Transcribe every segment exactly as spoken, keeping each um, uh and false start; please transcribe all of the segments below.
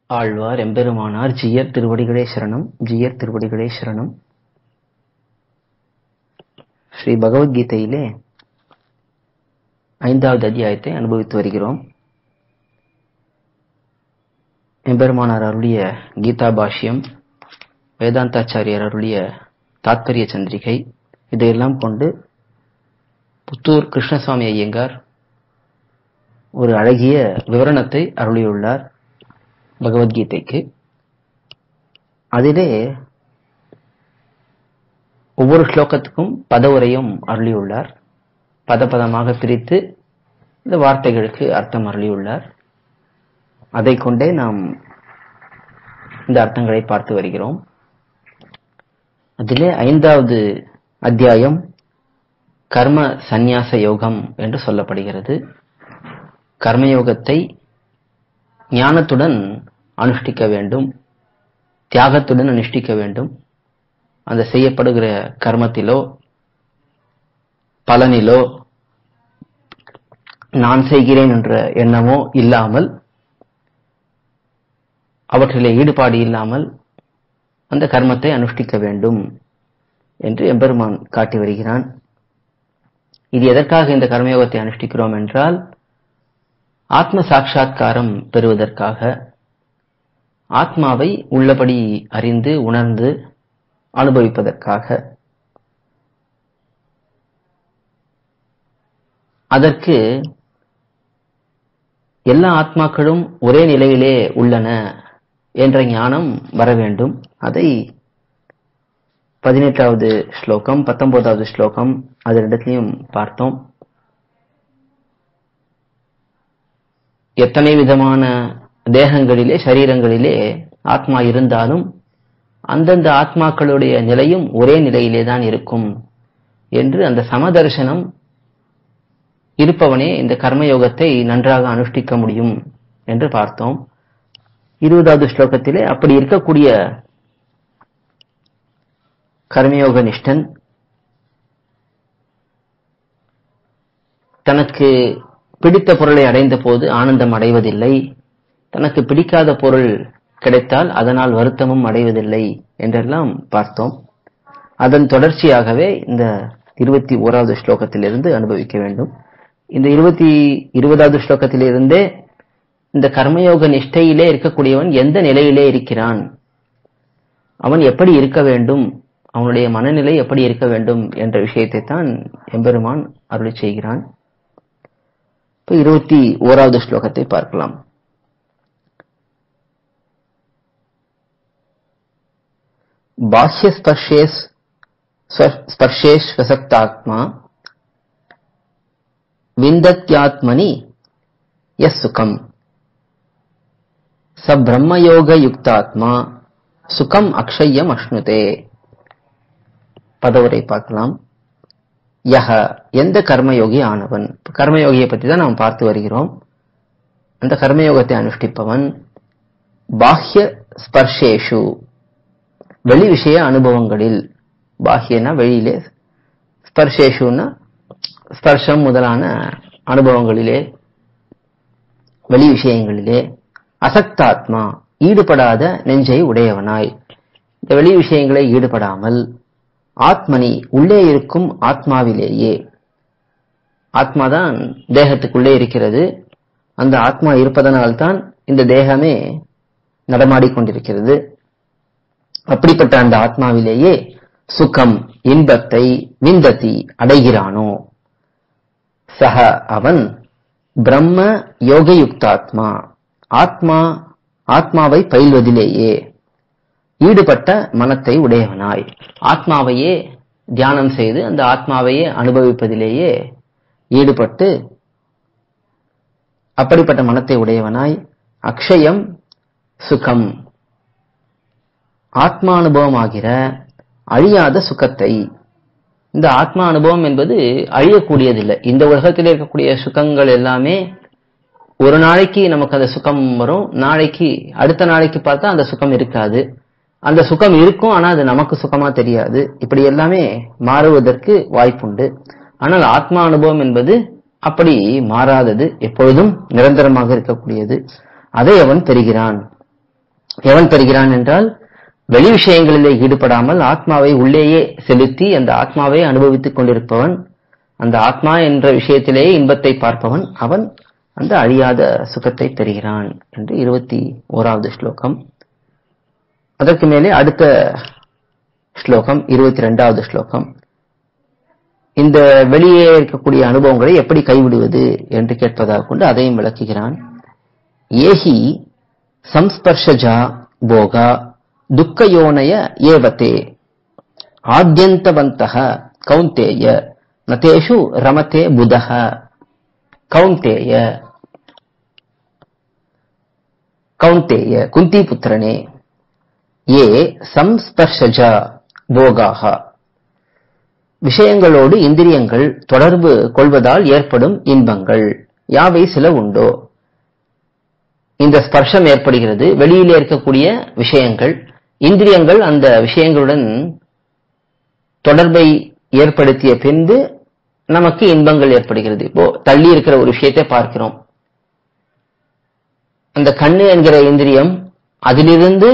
ஆழ்வார் எம்பெருமானார் ஜீயர் திருவடிகளே சரணம். ஜீயர் திருவடிகளே சரணம். ஸ்ரீ பகவத்கீதையிலே ஐந்தாவது அத்தியாயத்தை அனுபவித்து வருகிறோம். எம்பெருமானார் அருளிய கீதா பாஷ்யம், வேதாந்தாச்சாரியர் அருளிய தாத்பரிய சந்திரிகை, இதையெல்லாம் கொண்டு புத்தூர் கிருஷ்ணசுவாமி ஐயங்கார் ஒரு அழகிய விவரணத்தை அருளியுள்ளார் பகவத்கீதைக்கு. அதிலே ஒவ்வொரு ஸ்லோகத்துக்கும் பதவுரையும் அருளியுள்ளார். பதபதமாக பிரித்து இந்த வார்த்தைகளுக்கு அர்த்தம் அருளியுள்ளார். அதை கொண்டே நாம் இந்த அர்த்தங்களை பார்த்து வருகிறோம். அதிலே ஐந்தாவது அத்தியாயம் கர்ம சந்நியாச யோகம் என்று சொல்லப்படுகிறது. கர்மயோகத்தை ஞானத்துடன் அனுஷ்டிக்க வேண்டும், தியாகத்துடன் அனுஷ்டிக்க வேண்டும். அந்த செய்யப்படுகிற கர்மத்திலோ பலனிலோ நான் செய்கிறேன் என்ற எண்ணமோ இல்லாமல், அவற்றிலே ஈடுபாடு இல்லாமல் அந்த கர்மத்தை அனுஷ்டிக்க வேண்டும் என்று எம்பெருமான் காட்டி வருகிறான். இது எதற்காக இந்த கர்மயோகத்தை அனுஷ்டிக்கிறோம் என்றால், ஆத்ம சாட்சா்காரம் பெறுவதற்காக, ஆத்மாவை உள்ளபடி அறிந்து உணர்ந்து அனுபவிப்பதற்காக. அதற்கு எல்லா ஆத்மாக்களும் ஒரே நிலையிலே உள்ளன என்ற ஞானம் வர வேண்டும். அதை பதினெட்டாவது ஸ்லோகம், பத்தொன்பதாவது ஸ்லோகம் அதனிடத்திலையும் பார்த்தோம். எத்தனை விதமான தேகங்களிலே சரீரங்களிலே ஆத்மா இருந்தாலும் அந்தந்த ஆத்மாக்களுடைய நிலையும் ஒரே நிலையிலே தான் இருக்கும் என்று அந்த சமதர்சனம் இருப்பவனே இந்த கர்மயோகத்தை நன்றாக அனுஷ்டிக்க முடியும் என்று பார்த்தோம். இருபதாவது ஸ்லோகத்திலே அப்படி இருக்கக்கூடிய கர்மயோக நிஷ்டன் தனக்கு பிடித்த பொருளை அடைந்த போது ஆனந்தம் அடைவதில்லை, தனக்கு பிடிக்காத பொருள் கிடைத்தால் அதனால் வருத்தமும் அடைவதில்லை என்றெல்லாம் பார்த்தோம். அதன் தொடர்ச்சியாகவே இந்த இருபத்தி ஓராவது ஸ்லோகத்திலிருந்து அனுபவிக்க வேண்டும். இந்த இருபத்தி இருபதாவது ஸ்லோகத்திலிருந்தே இந்த கர்மயோக நிஷ்டையிலே இருக்கக்கூடியவன் எந்த நிலையிலே இருக்கிறான், அவன் எப்படி இருக்க வேண்டும், அவனுடைய மனநிலை எப்படி இருக்க வேண்டும் என்ற விஷயத்தை தான் எம்பெருமான் அருளி செய்கிறான். இருபத்தி ஓராவது ஸ்லோகத்தை பார்க்கலாம். பாஹ்ய ஸ்பர்ஷேஸ் ஸ்பர்ஷேஷ் வசக்தாத்மா விந்தத்யாத்மனி யஸ் சுகம் ச பிரம்மயோக யுக்தாத்மா சுகம் அக்ஷயம் அஷ்ணுதே. பதவுரை பார்க்கலாம். யஹ எந்த கர்மயோகி ஆனவன், கர்மயோகியை பற்றி தான் நாம் பார்த்து வருகிறோம். அந்த கர்மயோகத்தை அனுஷ்டிப்பவன் பாஹ்ய ஸ்பர்ஷேஷு வெளி விஷய அனுபவங்களில், பாஹ்யனா வெளியிலே, ஸ்பர்ஷேஷுனா ஸ்பர்ஷம் முதலான அனுபவங்களிலே, வெளி விஷயங்களிலே, அசக்தாத்மா ஈடுபடாத நெஞ்சை உடையவனாய், இந்த வெளி விஷயங்களை ஈடுபடாமல், ஆத்மனி உள்ளே இருக்கும் ஆத்மாவிலேயே, ஆத்மாதான் தேகத்துக்குள்ளே இருக்கிறது, அந்த ஆத்மா இருப்பதனால்தான் இந்த தேகமே நடமாடிக்கொண்டிருக்கிறது. அப்படிப்பட்ட அந்த ஆத்மாவிலேயே சுகம் இன்பத்தை விந்ததி அடைகிறானோ, சக அவன் பிரம்ம யோகயுக்தாத்மா ஆத்மா ஆத்மாவை பயில்வதிலேயே ஈடுபட்ட மனத்தை உடையவனாய், ஆத்மாவையே தியானம் செய்து அந்த ஆத்மாவையே அனுபவிப்பதிலேயே ஈடுபட்டு அப்படிப்பட்ட மனத்தை உடையவனாய், அக்ஷயம் சுகம் ஆத்மா அனுபவமாகிற அழியாத சுகத்தை, இந்த ஆத்மா அனுபவம் என்பது அழியக்கூடியதில்லை. இந்த உலகத்தில் இருக்கக்கூடிய சுகங்கள் எல்லாமே ஒரு நாளைக்கு நமக்கு அந்த சுகம் வரும், நாளைக்கு அடுத்த நாளைக்கு பார்த்தா அந்த சுகம் இருக்காது. அந்த சுகம் இருக்கும், ஆனா அது நமக்கு சுகமா தெரியாது. இப்படி எல்லாமே மாறுவதற்கு வாய்ப்புண்டு. ஆனால் ஆத்மா அனுபவம் என்பது அப்படி மாறாதது, எப்பொழுதும் நிரந்தரமாக இருக்கக்கூடியது. அதை அவன் பெறுகிறான் எவன் பெறுகிறான் என்றால், வெளி விஷயங்களிலே ஈடுபடாமல் ஆத்மாவை உள்ளேயே செலுத்தி அந்த ஆத்மாவை அனுபவித்துக் கொண்டிருப்பவன், அந்த ஆத்மா என்ற விஷயத்திலேயே இன்பத்தை பார்ப்பவன், அவன் அந்த அழியாத சுகத்தை பெறுகிறான் என்று இருபத்தி ஓராவது ஸ்லோகம். அதற்கு மேலே அடுத்த ஸ்லோகம் இருபத்தி இரண்டாவது ஸ்லோகம். இந்த வெளியே இருக்கக்கூடிய அனுபவங்களை எப்படி கைவிடுவது என்று கேட்பதாக கொண்டு அதையும் விளக்குகிறான். ஏஹி சம்ஸ்பர்ஷஜா போகா துக்கயோனய ஏவதே ஆத்யந்தவந்தஹ கௌந்தேய நதேஷு ரமதே புதஹ. கௌந்தேய கௌந்தேய குந்தி புத்திரனே, ஏ சம்ஸ்பர்ஷஜா போகாக, விஷயங்களோடு இந்திரியங்கள் தொடர்பு கொள்வதால் ஏற்படும் இன்பங்கள் யாவை சில உண்டோ. இந்த ஸ்பர்ஷம் ஏற்படுகிறது, வெளியிலே இருக்கக்கூடிய விஷயங்கள், இந்திரியங்கள் அந்த விஷயங்களுடன் தொடர்பை ஏற்படுத்திய பின்பு நமக்கு இன்பங்கள் ஏற்படுகிறது. இப்போ தள்ளி இருக்கிற ஒரு விஷயத்தை பார்க்கிறோம், அந்த கண்ணு என்கிற இந்திரியம் அதிலிருந்து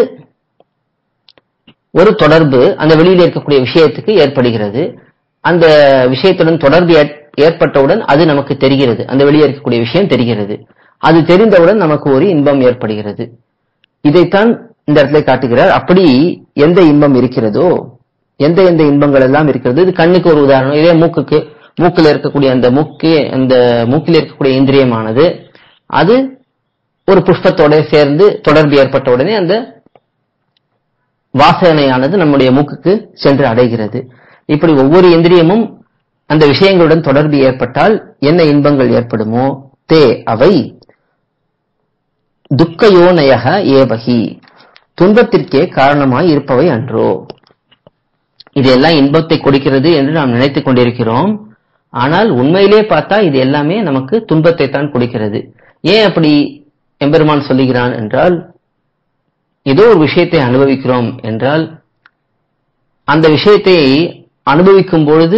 ஒரு தொடர்பு அந்த வெளியில இருக்கக்கூடிய விஷயத்துக்கு ஏற்படுகிறது. அந்த விஷயத்துடன் தொடர்பு ஏற்பட்டவுடன் அது நமக்கு தெரிகிறது, அந்த வெளியே இருக்கக்கூடிய விஷயம் தெரிகிறது. அது தெரிந்தவுடன் நமக்கு ஒரு இன்பம் ஏற்படுகிறது. இதைத்தான் இந்த இடத்துல காட்டுகிறார். அப்படி எந்த இன்பம் இருக்கிறதோ, எந்த எந்த இன்பங்கள் எல்லாம் இருக்கிறது, இது கண்ணுக்கு ஒரு உதாரணம். இதே மூக்குக்கு, மூக்கில் இருக்கக்கூடிய அந்த மூக்கு அந்த மூக்கில் இருக்கக்கூடிய இந்திரியமானது அது ஒரு புஷ்பத்தோட சேர்ந்து தொடர்பு ஏற்பட்ட உடனே அந்த வாசனையானது நம்முடைய மூக்குக்கு சென்று அடைகிறது. இப்படி ஒவ்வொரு இந்திரியமும் அந்த விஷயங்களுடன் தொடர்பு ஏற்பட்டால் என்ன இன்பங்கள் ஏற்படுமோ, தே அவை துக்கயோனயக ஏவகி, துன்பத்திற்கே காரணமாய் இருப்பவை அன்றோ. இதெல்லாம் இன்பத்தை கொடுக்கிறது என்று நாம் நினைத்துக் கொண்டிருக்கிறோம். ஆனால் உண்மையிலே பார்த்தா இது எல்லாமே நமக்கு துன்பத்தை தான் கொடுக்கிறது. ஏன் அப்படி எம்பெருமான் சொல்லுகிறான் என்றால், ஏதோ ஒரு விஷயத்தை அனுபவிக்கிறோம் என்றால் அந்த விஷயத்தை அனுபவிக்கும் பொழுது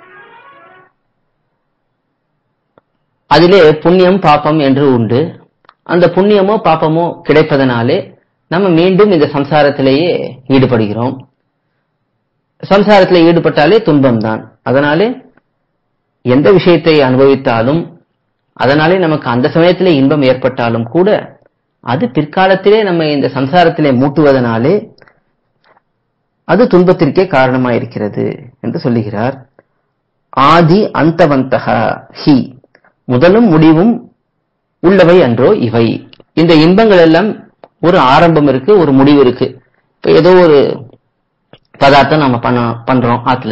அதிலே புண்ணியம் பாப்பம் என்று உண்டு. அந்த புண்ணியமோ பாப்பமோ கிடைப்பதனாலே நம்ம மீண்டும் இந்த சம்சாரத்திலேயே ஈடுபடுகிறோம். சம்சாரத்திலே ஈடுபட்டாலே துன்பம் தான். அதனாலே எந்த விஷயத்தை அனுபவித்தாலும் அதனாலே நமக்கு அந்த சமயத்திலே இன்பம் ஏற்பட்டாலும் கூட அது பிற்காலத்திலே நம்ம இந்த சம்சாரத்திலே மூட்டுவதனாலே அது துன்பத்திற்கே காரணமாயிருக்கிறது என்று சொல்லுகிறார். ஆதி அந்தவந்தக ஹி, முதலும் முடிவும் உள்ளவை அன்றோ இவை. இந்த இன்பங்கள் எல்லாம் ஒரு ஆரம்பம் இருக்கு, ஒரு முடிவு இருக்கு. இப்ப ஏதோ ஒரு பதார்த்தம் நம்ம பண்ண பண்றோம், ஆத்துல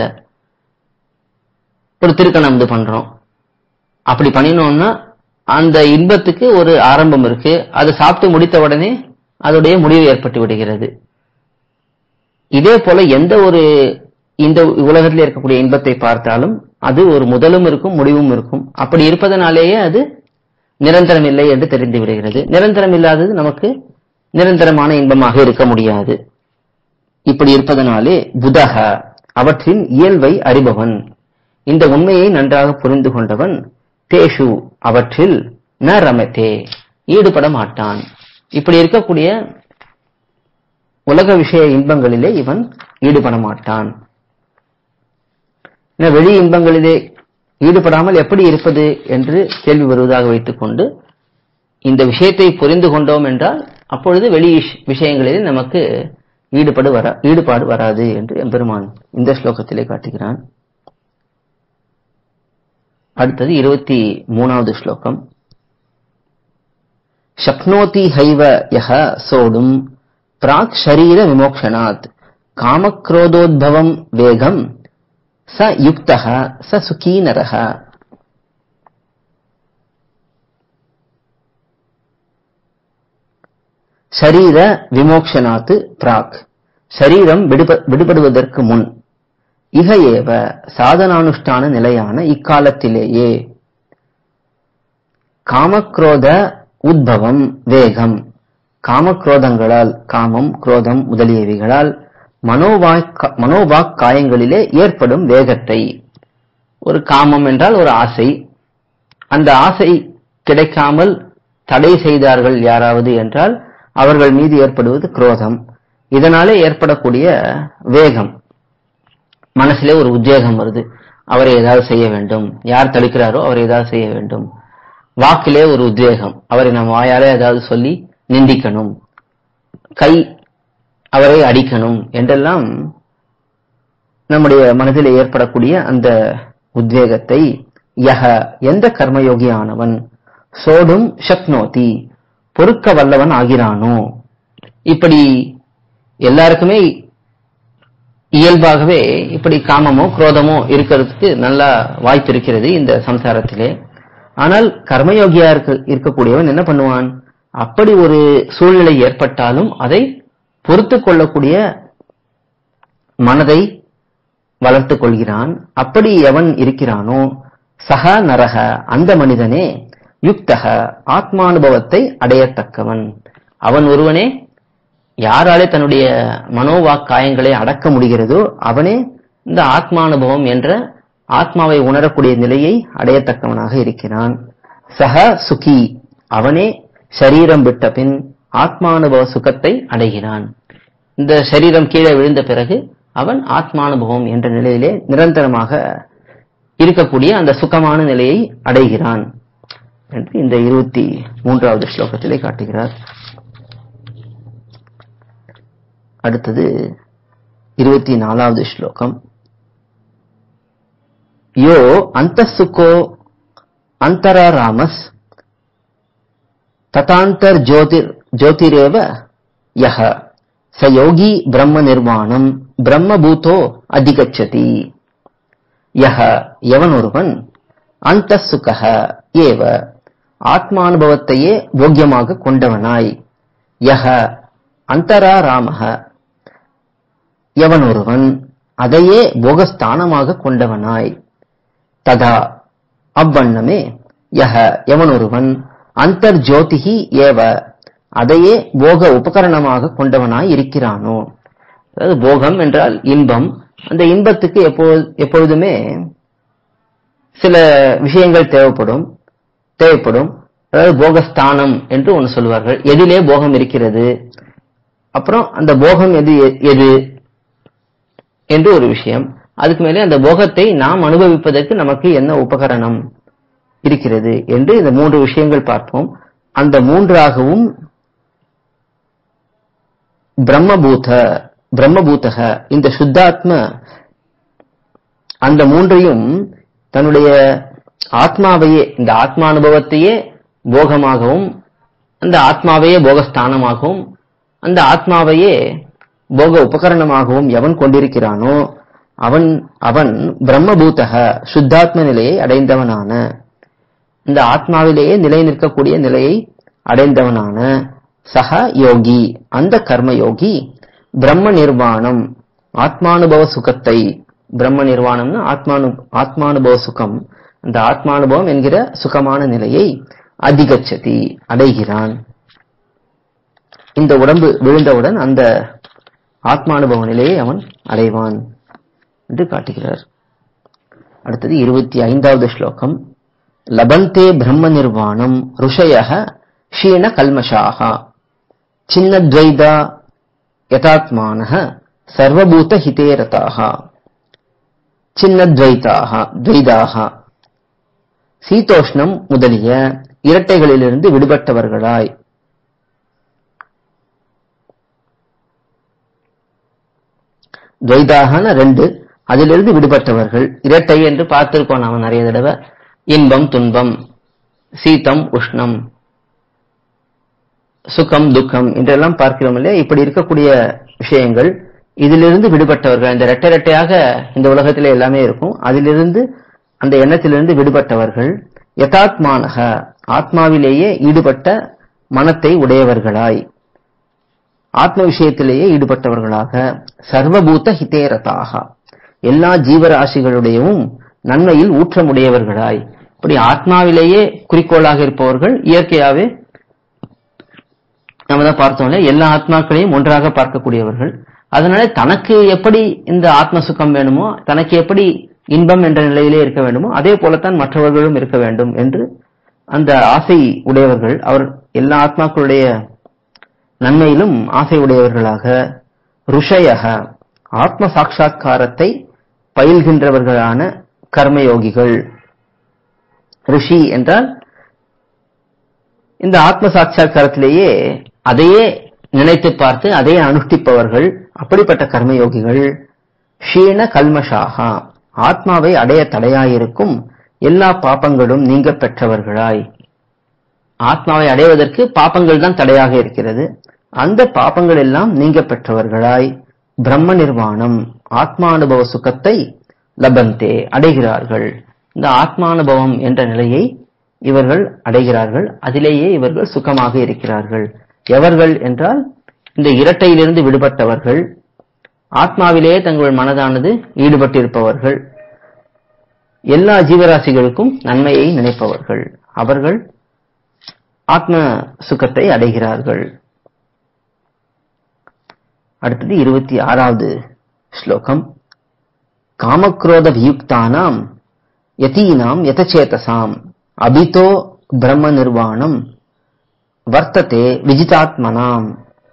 ஒரு திருக்கணம் பண்றோம். அப்படி பண்ணினோம்னா அந்த இன்பத்துக்கு ஒரு ஆரம்பம் இருக்கு. அதை சாப்பிட்டு முடித்த உடனே அதோடைய முடிவு ஏற்பட்டு விடுகிறது. இதே போல எந்த ஒரு இந்த உலகத்தில் இருக்கக்கூடிய இன்பத்தை பார்த்தாலும் அது ஒரு முதலும் இருக்கும், முடிவும் இருக்கும். அப்படி இருப்பதனாலேயே அது நிரந்தரம் இல்லை என்று தெரிந்து விடுகிறது. நிரந்தரம் இல்லாதது நமக்கு நிரந்தரமான இன்பமாக இருக்க முடியாது. இப்படி இருப்பதனாலே புதக, அவற்றின் இயல்பை அறிபவன், இந்த உண்மையை நன்றாக புரிந்து கொண்டவன், தேஷு, அவற்றில் ந ரமதே, ஈடுபட மாட்டான். இப்படி இருக்கக்கூடிய உலக விஷய இன்பங்களிலே இவன் ஈடுபட மாட்டான். வெளி இன்பங்களிலே ஈடுபடாமல் எப்படி இருப்பது என்று கேள்வி வருவதாக வைத்துக் கொண்டு இந்த விஷயத்தை புரிந்து கொண்டோம் என்றால் அப்பொழுது வெளி விஷயங்களிலே நமக்கு ஈடுபாடு வர ஈடுபாடு வராது என்று எம்பெருமான் இந்த ஸ்லோகத்திலே காட்டுகிறான். அடுத்தது இருபத்தி மூணாவது ஸ்லோகம். சக்னோதி ஹைவ யஹ சோடும் பிராக் ஷரீர விமோக்ஷனாத் காமக்ரோதோத்பவம் வேகம் ச யுக்தஹ ச சுகீ நரஹ. ஷரீர விமோக்ஷனாத் பிராக், ஷரீரம் விடுபடுவதற்கு முன், இக ஏவ, சாதனானுஷ்டான நிலையான இக்காலத்திலேயே, காமக்ரோத உத்பவம் வேகம், காமக்ரோதங்களால், காமம் குரோதம் முதலியவைகளால் மனோவாக் மனோவாக் காயங்களிலே ஏற்படும் வேகத்தை. ஒரு காமம் என்றால் ஒரு ஆசை, அந்த ஆசை கிடைக்காமல் தடை செய்தார்கள் யாராவது என்றால் அவர்கள் மீது ஏற்படுவது குரோதம். இதனாலே ஏற்படக்கூடிய வேகம், மனசிலே ஒரு உத்வேகம் வருது, அவரை ஏதாவது செய்ய வேண்டும், யார் தடுக்கிறாரோ அவரை ஏதாவது செய்ய வேண்டும். வாக்கிலே ஒரு உத்வேகம், அவரை நம் வாயாலே ஏதாவது சொல்லி நிந்திக்கணும், கை அவரை அடிக்கணும் என்றெல்லாம் நம்முடைய மனதிலே ஏற்படக்கூடிய அந்த உத்வேகத்தை யஹ எந்த கர்மயோகியானவன் சோடும் சக்னோதி பொறுக்க வல்லவன் ஆகிறானோ. இப்படி எல்லாருக்குமே இயல்பாகவே இப்படி காமமோ குரோதமோ இருக்கிறதுக்கு நல்ல வாய்ப்பு இருக்கிறது இந்த சம்சாரத்திலே. ஆனால் கர்மயோகியா இருக்கக்கூடியவன் என்ன பண்ணுவான், அப்படி ஒரு சூழ்நிலை ஏற்பட்டாலும் அதை பொறுத்து கொள்ளக்கூடிய மனதை வளர்த்துக் கொள்கிறான். அப்படி எவன் இருக்கிறானோ சக நரக அந்த மனிதனே யுக்தக ஆத்மானுபவத்தை அடையத்தக்கவன். அவன் ஒருவனே யாராலே தன்னுடைய மனோவாக்காயங்களை அடக்க முடிகிறதோ அவனே இந்த ஆத்மானுபவம் என்ற ஆத்மாவை உணரக்கூடிய நிலையை அடையத்தக்கவனாக இருக்கிறான். சக சுகி அவனே சரீரம் விட்ட பின் ஆத்மானுபவ சுகத்தை அடைகிறான். இந்த சரீரம் கீழே விழுந்த பிறகு அவன் ஆத்மானுபவம் என்ற நிலையிலே நிரந்தரமாக இருக்கக்கூடிய அந்த சுகமான நிலையை அடைகிறான் என்று இந்த இருபத்தி மூன்றாவது ஸ்லோகத்திலே காட்டுகிறார். அடுத்தது இருபத்தி நாலாவது ஸ்லோகம். யோ அந்தசுகோ அந்தராராமஸ் ததாந்தர் ஜோதிர் ஜோதிரேவ யஹ ச யோகி பிரம்ம நிர்வாணம் பிரம்மபூதோ அதிகச்சதி. யஹ எவன் ஒருவன் அந்தசுகஹ ஏவ ஆத்மானுபவத்தையே போக்கியமாக கொண்டவனாய், யஹ அந்தராராமஹ எவன் ஒருவன் அதையே போகஸ்தானமாக கொண்டவனாய், ததா அவ்வண்ணமே யஹ எவன் ஒருவன் அந்தர்ஜோதிஹி ஏவ அதையே போக உபகரணமாக கொண்டவனாய் இருக்கிறானோ. அதாவது போகம் என்றால் இன்பம். அந்த இன்பத்துக்கு எப்பொழுதுமே சில விஷயங்கள் தேவைப்படும் தேவைப்படும் அதாவது போகஸ்தானம் என்று ஒன்று சொல்வார்கள். எதிலே போகம் இருக்கிறது, அப்புறம் அந்த போகம் எது எது என்று ஒரு விஷயம், அதுக்கு மேலே அந்த போகத்தை நாம் அனுபவிப்பதற்கு நமக்கு என்ன உபகரணம் இருக்கிறது என்று இந்த மூன்று விஷயங்கள் பார்ப்போம். அந்த மூன்றாகவும் பிரம்மபூத பிரம்மபூதக இந்த சுத்தாத்ம அந்த மூன்றையும் தன்னுடைய ஆத்மாவையே இந்த ஆத்மானுபவத்தையே போகமாகவும் அந்த ஆத்மாவையே போகஸ்தானமாகவும் அந்த ஆத்மாவையே போக உபகரணமாகவும் எவன் கொண்டிருக்கிறானோ அவன் அவன் பிரம்மபூதக சுத்தாத்ம நிலையை அடைந்தவனான, இந்த ஆத்மாவிலேயே நிலை நிற்கக்கூடிய நிலையை அடைந்தவனான சக யோகி அந்த கர்மயோகி பிரம்ம நிர்வாணம் ஆத்மானுபவ சுகத்தை, பிரம்ம நிர்வாணம்னா ஆத்மானு ஆத்மானுபவ சுகம், அந்த ஆத்மானுபவம் என்கிற சுகமான நிலையை அதிகச்சதி அடைகிறான். இந்த உடம்பு விழுந்தவுடன் அந்த ஆத்மானுபவ நிலையை அவன் அடைவான் என்று காட்டுகிறார். அடுத்தது இருபத்தி ஐந்தாவது ஸ்லோகம். லபந்தே பிரம்ம நிர்வாணம் ருஷயஹ ஷீண கல்மஷாஹ சின்னத்வைதா யதாத்மானஹ சர்வபூத ஹிதேரதாஹ. சின்னத்வைதாக துவைதாக சீதோஷ்ணம் முதலிய இரட்டைகளிலிருந்து விடுபட்டவர்களாய், துவைதாகன ரெண்டு, அதிலிருந்து விடுபட்டவர்கள். இரட்டை என்று பார்த்திருக்கோம் நாம நிறைய தடவை. இன்பம் துன்பம், சீதம் உஷ்ணம், சுகம் துக்கம் என்றெல்லாம் பார்க்கிறோம் இல்லையா. இப்படி இருக்கக்கூடிய விஷயங்கள், இதிலிருந்து விடுபட்டவர்கள். இந்த ரெட்டை ரெட்டையாக இந்த உலகத்திலே எல்லாமே இருக்கும். அதிலிருந்து அந்த எண்ணத்திலிருந்து விடுபட்டவர்கள். யதாத்மானக ஆத்மாவிலேயே ஈடுபட்ட மனத்தை உடையவர்களாய், ஆத்ம விஷயத்திலேயே ஈடுபட்டவர்களாக. சர்வபூத ஹிதேரதாக எல்லா ஜீவராசிகளுடையவும் நன்மையில் ஊற்றமுடையவர்களாய். இப்படி ஆத்மாவிலேயே குறிக்கோளாக இருப்பவர்கள் இயற்கையாவே நம்ம தான் பார்த்தோம்ல, எல்லா ஆத்மாக்களையும் ஒன்றாக பார்க்கக்கூடியவர்கள். அதனால தனக்கு எப்படி இந்த ஆத்ம சுகம் வேணுமோ, தனக்கு எப்படி இன்பம் என்ற நிலையிலே இருக்க வேண்டுமோ, அதே போலத்தான் மற்றவர்களும் இருக்க வேண்டும் என்று அந்த ஆசை உடையவர்கள். அவர் எல்லா ஆத்மாக்களுடைய நன்மையிலும் ஆசை உடையவர்களாக, ருஷயக ஆத்ம சாட்சா்காரத்தை பயில்கின்றவர்களான கர்மயோகிகள். ரிஷி என்றால் இந்த ஆத்ம சாட்சா்காரத்திலேயே அதையே நினைத்து பார்த்து அதையே அனுஷ்டிப்பவர்கள். அப்படிப்பட்ட கர்மயோகிகள். ஷீண கல்மஷாகா ஆத்மாவை அடைய தடையாயிருக்கும் எல்லா பாப்பங்களும் நீங்க பெற்றவர்களாய். ஆத்மாவை அடைவதற்கு பாப்பங்கள் தான் தடையாக இருக்கிறது. அந்த பாப்பங்கள் எல்லாம் நீங்க பெற்றவர்களாய் பிரம்ம நிர்வாணம் ஆத்மானுபவ சுகத்தை லபந்தே அடைகிறார்கள். இந்த ஆத்மானுபவம் என்ற நிலையை இவர்கள் அடைகிறார்கள். அதிலேயே இவர்கள் சுகமாக இருக்கிறார்கள். எவர்கள் என்றால் இந்த இரட்டையிலிருந்து விடுபட்டவர்கள், ஆத்மாவிலேயே தங்கள் மனதானது ஈடுபட்டிருப்பவர்கள், எல்லா ஜீவராசிகளுக்கும் நன்மையை நினைப்பவர்கள். அவர்கள் ஆத்ம சுகத்தை அடைகிறார்கள். அடுத்தது இருபத்தி ஆறாவது ஸ்லோகம். காமக்ரோத வியுக்தானாம் யதீனாம் யதசேதசாம் அபிதோ பிரம்ம நிர்வாணம் வர்த்ததே விஜிதாத்மனாம்.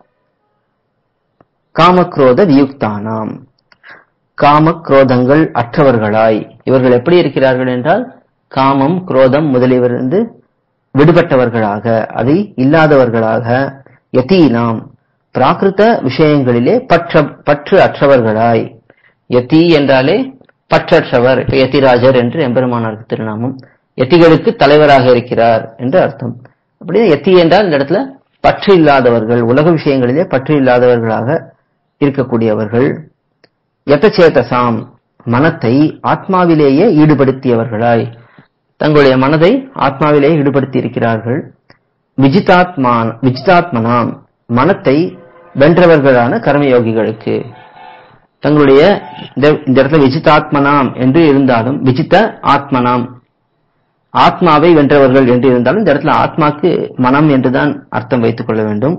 காமக்ரோத வியுக்தானாம் காமக்ரோதங்கள் அற்றவர்களாய் இவர்கள் எப்படி இருக்கிறார்கள் என்றால் காமம் குரோதம் முதலியவரிலிருந்து விடுபட்டவர்களாக, அதை இல்லாதவர்களாக, யதீனாம் பிராகிருத விஷயங்களிலே பற்ற பற்று அற்றவர்களாய். யதி என்றாலே பற்றற்றவர். இப்ப யதிராஜர் என்று எம்பெருமானாருக்கு திருநாமம். யதிகளுக்கு தலைவராக இருக்கிறார் என்று அர்த்தம். அப்படியே யதி என்றால் இந்த இடத்துல பற்று இல்லாதவர்கள், உலக விஷயங்களிலே பற்று இல்லாதவர்களாக இருக்கக்கூடியவர்கள். யதசேதசாம் மனத்தை ஆத்மாவிலேயே ஈடுபடுத்தியவர்களாய், தங்களுடைய மனதை ஆத்மாவிலேயே ஈடுபடுத்தி இருக்கிறார்கள். விஜிதாத்மான விஜிதாத்மனாம் மனத்தை வென்றவர்களான கர்மயோகிகளுக்கு. தங்களுடைய இந்த இடத்துல விஜிதாத்மனாம் என்று இருந்தாலும், விஜித ஆத்மனாம் ஆத்மாவை வென்றவர்கள் என்று இருந்தாலும், இந்த இடத்துல ஆத்மாக்கு மனம் என்றுதான் அர்த்தம் வைத்துக் கொள்ள வேண்டும்.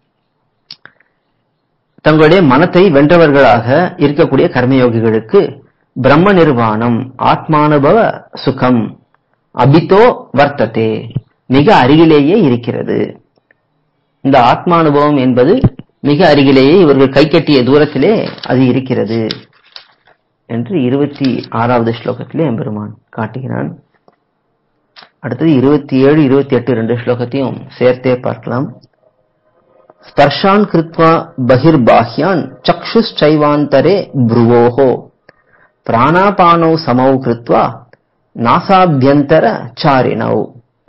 தங்களுடைய மனத்தை வென்றவர்களாக இருக்கக்கூடிய கர்மயோகிகளுக்கு பிரம்ம நிர்வாணம் ஆத்மானுபவ சுகம் அபிதோ வர்த்ததே மிக அருகிலேயே இருக்கிறது. இந்த ஆத்மானுபவம் என்பது மிக அருகிலேயே, இவர்கள் கைக்கட்டிய தூரத்திலே அது இருக்கிறது என்று இருபத்தி ஆறாவது ஸ்லோகத்திலே எம்பெருமான் காட்டுகிறான். அடுத்தது இருபத்தி ஏழு இருபத்தி எட்டு ரெண்டு ஸ்லோகத்தையும் சேர்த்தே பார்க்கலாம். ஸ்பர்ஷான் கிருத்வா பகிர்பாஹ்யான் சக்ஷுஷ்சைவாந்தரே ப்ருவோஹோ பிராணாபானௌ சமௌ கிருத்வா நாசாபியந்தர சாரிணௌ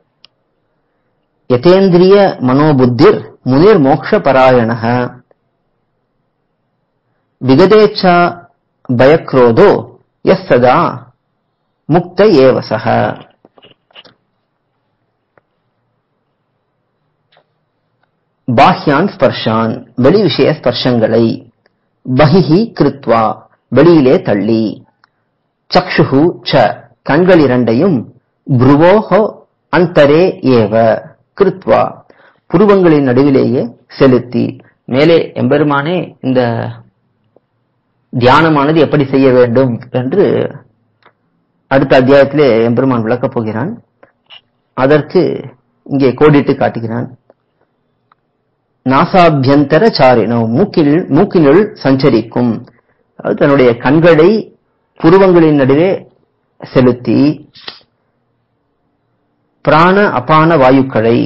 யதேந்திரிய மனோபுத்திர் முனிர் மோக்ஷ பராயணஹ விகதேச்சா பயக்ரோதோ யஸ் சதா முக்த ஏவசஹ. பாஹ்யான் ஸ்பர்ஷான் வெளி விஷய ஸ்பர்ஷங்களை, பஹிஹி கிருத்வா வெளியிலே தள்ளி, சக்ஷுஹு ச கண்கள் இரண்டையும், ப்ருவோஹோ அந்தரே ஏவ கிருத்வா புருவங்களின் நடுவிலேயே செலுத்தி. மேலே எம்பெருமானே இந்த தியானமானது எப்படி செய்ய வேண்டும் என்று அடுத்த அத்தியாயத்திலே எம்பெருமான் விளக்கப் போகிறான். அதற்கு இங்கே கோடிட்டு காட்டுகிறான். நாசாபியந்தர சாரிணோ மூக்கில் மூக்கினுள் சஞ்சரிக்கும், தன்னுடைய கண்களை புருவங்களின் நடுவே செலுத்தி, பிராண அபான வாயுக்களை,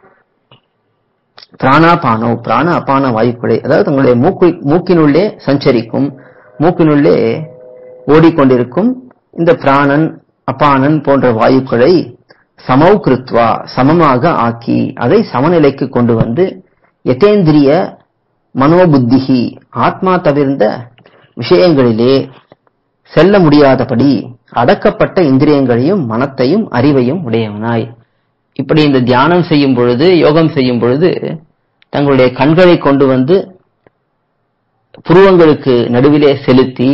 பிராணாபானோ பிராண அபான வாயுக்களை, அதாவது தங்களுடைய மூக்கு மூக்கினுள்ளே சஞ்சரிக்கும், மூக்கினுள்ளே ஓடிக்கொண்டிருக்கும் இந்த பிராணன் அபானன் போன்ற வாயுக்களை சமௌ கிருத்வா சமமாக ஆக்கி, அதை சமநிலைக்கு கொண்டு வந்து, யதேந்திரிய மனோபுத்திகி ஆத்மா தவிர்ந்த விஷயங்களிலே செல்ல முடியாதபடி அடக்கப்பட்ட இந்திரியங்களையும் மனத்தையும் அறிவையும் உடையவனாய். இப்படி இந்த தியானம் செய்யும் பொழுது, யோகம் செய்யும் பொழுது தங்களுடைய கண்களை கொண்டு வந்து புருவங்களுக்கு நடுவிலே செலுத்தி,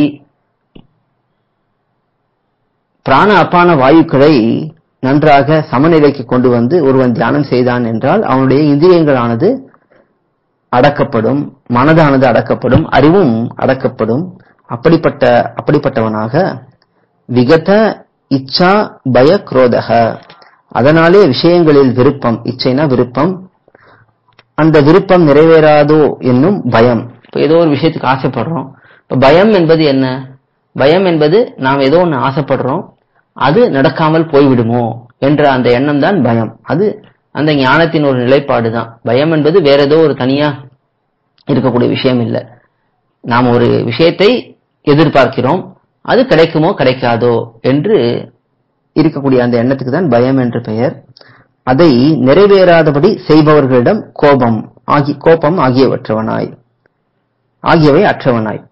பிராண அப்பான வாயுக்களை நன்றாக சமநிலைக்கு கொண்டு வந்து ஒருவன் தியானம் செய்தான் என்றால் அவனுடைய இந்திரியங்களானது அடக்கப்படும், மனதானது அடக்கப்படும், அறிவும் அடக்கப்படும். அப்படிப்பட்ட அப்படிப்பட்டவனாக விகத இச்சா பய குரோதக, அதனாலே விஷயங்களில் விருப்பம், இச்சைனா விருப்பம், அந்த விருப்பம் நிறைவேறாதோ என்னும் பயம். இப்ப ஏதோ ஒரு விஷயத்துக்கு ஆசைப்படுறோம். இப்ப பயம் என்பது என்ன? பயம் என்பது நாம் ஏதோ ஒன்று ஆசைப்படுறோம், அது நடக்காமல் போய்விடுமோ என்ற அந்த எண்ணம் தான் பயம். அது அந்த ஞானத்தின் ஒரு நிலைப்பாடு தான். பயம் என்பது வேற ஏதோ ஒரு தனியா இருக்கக்கூடிய விஷயம் இல்லை. நாம் ஒரு விஷயத்தை எதிர்பார்க்கிறோம், அது கிடைக்குமோ கிடைக்காதோ என்று இருக்கக்கூடிய அந்த எண்ணத்துக்கு தான் பயம் என்று பெயர். அதை நிறைவேறாதபடி செய்பவர்களிடம் கோபம் ஆகி கோபம் ஆகியவற்றவனாய் ஆகியவை அற்றவனாய்.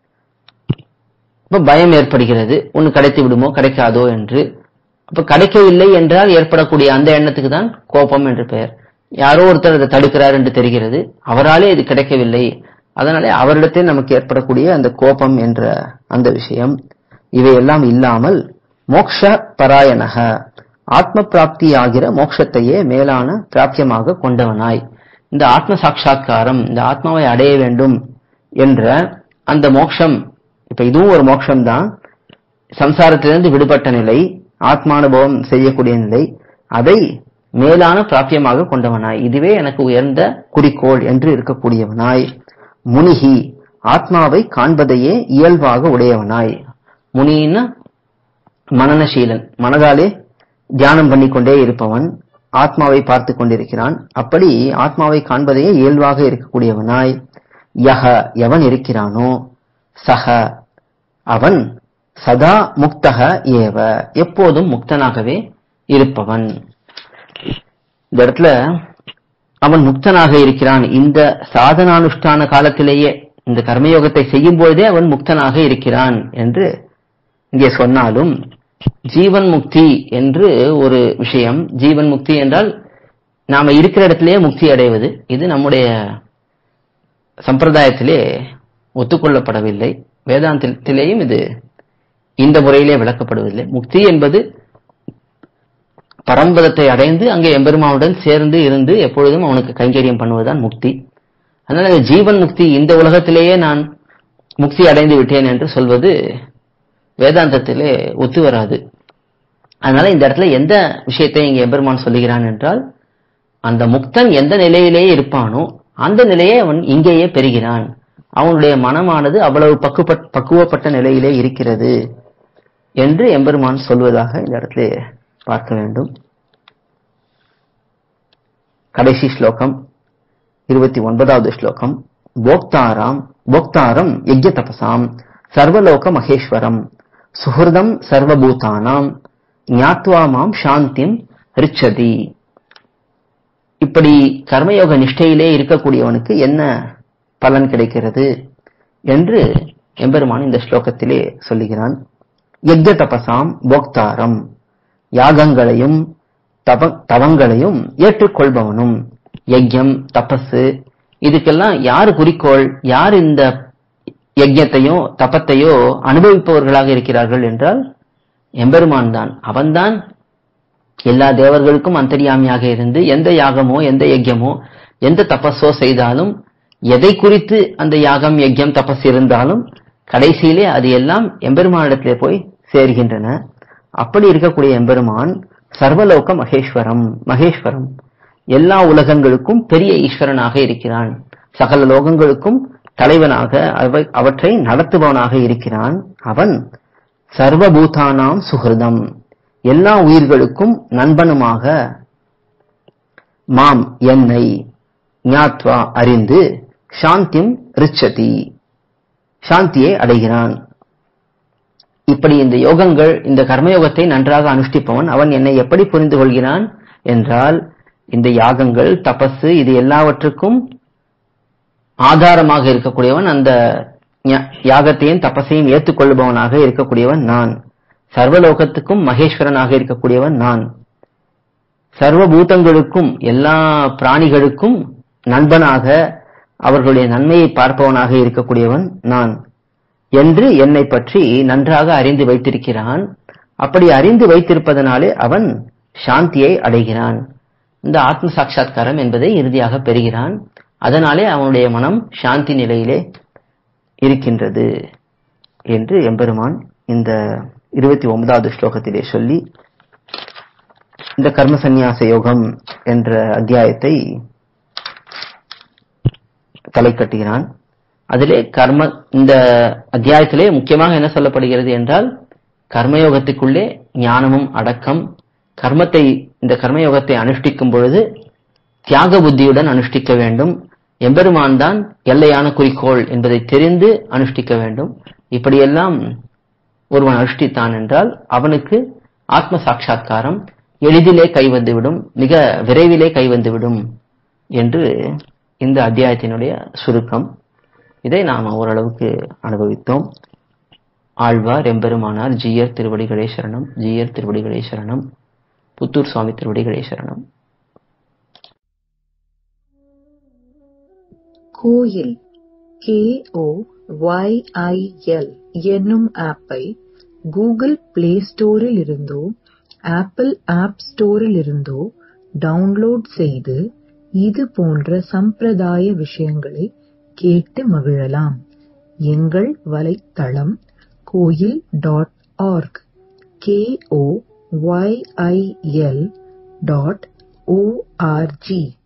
இப்ப பயம் ஏற்படுகிறது, ஒன்னு கிடைத்து விடுமோ கிடைக்காதோ என்று. அப்ப கிடைக்கவில்லை என்றால் ஏற்படக்கூடிய அந்த எண்ணத்துக்கு தான் கோபம் என்று பெயர். யாரோ ஒருத்தர் அதை தடுக்கிறார் என்று தெரிகிறது, அவராலே இது கிடைக்கவில்லை, அதனாலே அவரிடத்தில் நமக்கு ஏற்படக்கூடிய அந்த கோபம் என்ற அந்த விஷயம். இவையெல்லாம் இல்லாமல் மோக்ஷ பராயணக, ஆத்ம பிராப்தி ஆகிற மோட்சத்தையே மேலான பிராப்தியமாக கொண்டவனாய். இந்த ஆத்ம சாட்சா்காரம், இந்த ஆத்மாவை அடைய வேண்டும் என்ற அந்த மோட்சம், இப்ப இதுவும் ஒரு மோட்சம் தான். சம்சாரத்திலிருந்து விடுபட்ட நிலை, ஆத்மானுபவம் செய்யக்கூடிய நிலை, அதை மேலான பிராப்தியமாக கொண்டவனாய், இதுவே எனக்கு உயர்ந்த குறிக்கோள் என்று இருக்கக்கூடியவனாய். முனிகி, ஆத்மாவை காண்பதையே இயல்பாக உடையவனாய். முனின்னா மனநசீலன், மனதாலே தியானம் பண்ணிக்கொண்டே இருப்பவன், ஆத்மாவை பார்த்து கொண்டிருக்கிறான். அப்படி ஆத்மாவை காண்பதையே இயல்பாக இருக்கக்கூடியவனாய். யஹ, எவன் இருக்கிறானோ, சஹ, அவன் சதா முக்தக ஏவ, எப்போதும் முக்தனாகவே இருப்பவன். இந்த இடத்துல அவன் முக்தனாக இருக்கிறான். இந்த சாதனானுஷ்டான காலத்திலேயே, இந்த கர்மயோகத்தை செய்யும் பொழுதே அவன் முக்தனாக இருக்கிறான் என்று இங்கே சொன்னாலும், ஜீவன் முக்தி என்று ஒரு விஷயம். ஜீவன் முக்தி என்றால் நாம இருக்கிற இடத்திலேயே முக்தி அடைவது. இது நம்முடைய சம்பிரதாயத்திலே ஒத்துக்கொள்ளப்படவில்லை. வேதாந்தத்திலேயும் இது இந்த முறையிலே விளக்கப்படுவதில்லை. முக்தி என்பது பரம்பதத்தை அடைந்து அங்கே எம்பெருமானுடன் சேர்ந்து இருந்து எப்பொழுதும் அவனுக்கு கைங்கரியம் பண்ணுவதுதான் முக்தி. அதனால ஜீவன் முக்தி, இந்த உலகத்திலேயே நான் முக்தி அடைந்து விட்டேன் என்று சொல்வது வேதாந்தத்திலே ஒத்து வராது. அதனால இந்த இடத்துல எந்த விஷயத்தை இங்கே எம்பெருமான் சொல்லுகிறான் என்றால், அந்த முக்தன் எந்த நிலையிலேயே இருப்பானோ அந்த நிலையை அவன் இங்கேயே பெறுகிறான். அவனுடைய மனமானது அவ்வளவு பக்குவ பக்குவப்பட்ட நிலையிலே இருக்கிறது என்று எம்பெருமான் சொல்வதாக இந்த இடத்துல பார்க்க வேண்டும். கடைசி ஸ்லோகம், இருபத்தி ஒன்பதாவது ஸ்லோகம். போக்தாராம் போக்தாரம் யஜ்ய தபசாம் சர்வலோக மகேஸ்வரம் சுஹൃதம் சர்வபூதானாம் ஞாத்வா மாம் சாந்திம் ரிச்சதி. இப்படி கர்மயோக நிஷ்டையிலே இருக்கக்கூடியவனுக்கு என்ன பலன் கிடைக்கிறது என்று எம்பெருமான் இந்த ஸ்லோகத்திலே சொல்லுகிறான். யஜ்ய தபசாம் போக்தாரம், யாகங்களையும் தப தவங்களையும் ஏற்றுக்கொள்பவனும். யஜ்யம், தபசு, இதுக்கெல்லாம் யாரு குறிக்கோள்? யார் இந்த யஜ்யத்தையோ தபத்தையோ அனுபவிப்பவர்களாக இருக்கிறார்கள் என்றால் எம்பெருமான் தான். அவன்தான் எல்லா தேவர்களுக்கும் அந்தர்யாமியாக இருந்து எந்த யாகமோ எந்த யஜ்யமோ எந்த தபஸோ செய்தாலும், எதை குறித்து அந்த யாகம் யஜ்யம் தபஸ் இருந்தாலும் கடைசியிலே அது எல்லாம் எம்பெருமானிடத்திலே போய் சேர்கின்றன. அப்படி இருக்கக்கூடிய எம்பெருமான் சர்வலோக மகேஸ்வரம், மகேஸ்வரம் எல்லா உலகங்களுக்கும் பெரிய ஈஸ்வரனாக இருக்கிறான். சகல லோகங்களுக்கும் தலைவனாக அவற்றை நடத்துபவனாக இருக்கிறான். அவன் சர்வபூதானாம் சுஹൃதம், எல்லா உயிர்களுக்கும் நண்பனுமாக, மாம் என்னை, ஞாத்வா அறிந்து, சாந்திம் ரிச்சதி சாந்தியை அடைகிறான். இப்படி இந்த யோகங்கள், இந்த கர்மயோகத்தை நன்றாக அனுஷ்டிப்பவன் அவன் என்னை எப்படி புரிந்து கொள்கிறான் என்றால், இந்த யாகங்கள் தபசு இது எல்லாவற்றுக்கும் ஆதாரமாக இருக்கக்கூடியவன், அந்த யாகத்தையும் தபசையும் ஏற்றுக்கொள்பவனாக இருக்கக்கூடியவன் நான். சர்வலோகத்துக்கும் மகேஸ்வரனாக இருக்கக்கூடியவன் நான். சர்வபூதங்களுக்கும் எல்லா பிராணிகளுக்கும் நண்பனாக, அவர்களுடைய நன்மையை பார்ப்பவனாக இருக்கக்கூடியவன் நான் என்று என்னை பற்றி நன்றாக அறிந்து வைத்திருக்கிறான். அப்படி அறிந்து வைத்திருப்பதனாலே அவன் சாந்தியை அடைகிறான். இந்த ஆத்ம சாட்சா்காரம் என்பதை இறுதியாக பெறுகிறான். அதனாலே அவனுடைய மனம் சாந்தி நிலையிலே இருக்கின்றது என்று எம்பெருமான் இந்த இருபத்தி ஒன்பதாவது ஸ்லோகத்திலே சொல்லி இந்த கர்ம சந்நியாச யோகம் என்ற அத்தியாயத்தை தலை கட்டுகிறான். அதிலே கர்ம இந்த அத்தியாயத்திலே முக்கியமாக என்ன சொல்லப்படுகிறது என்றால், கர்மயோகத்துக்குள்ளே ஞானமும் அடக்கம். கர்மத்தை இந்த கர்மயோகத்தை அனுஷ்டிக்கும் பொழுது தியாக புத்தியுடன் அனுஷ்டிக்க வேண்டும். எம்பெருமான் தான் எல்லையான குறிக்கோள் என்பதை தெரிந்து அனுஷ்டிக்க வேண்டும். இப்படியெல்லாம் ஒருவன் அனுஷ்டித்தான் என்றால் அவனுக்கு ஆத்ம சாட்சா்காரம் எளிதிலே கைவந்துவிடும், மிக விரைவிலே கைவந்துவிடும் என்று இந்த அத்தியாயத்தினுடைய சுருக்கம். இதை நாம் ஓரளவுக்கு அனுபவித்தோம். ஆழ்வார் எம்பெருமானார் ஜீயர் திருவடிகளே சரணம், ஜீயர் திருவடிகளே சரணம், புத்தூர் சுவாமி திருவடிகளே சரணம். கோயில் K O Y I L என்னும் ஆப்பை கூகுள் பிளே ஸ்டோரில் இருந்தோ ஆப்பிள் ஆப் ஸ்டோரில் இருந்தோ டவுன்லோட் செய்து இது போன்ற சம்பிரதாய விஷயங்களை கேட்டு மகிழலாம். எங்கள் வலைத்தளம் கோயில் dot org K O Y I L dot O R G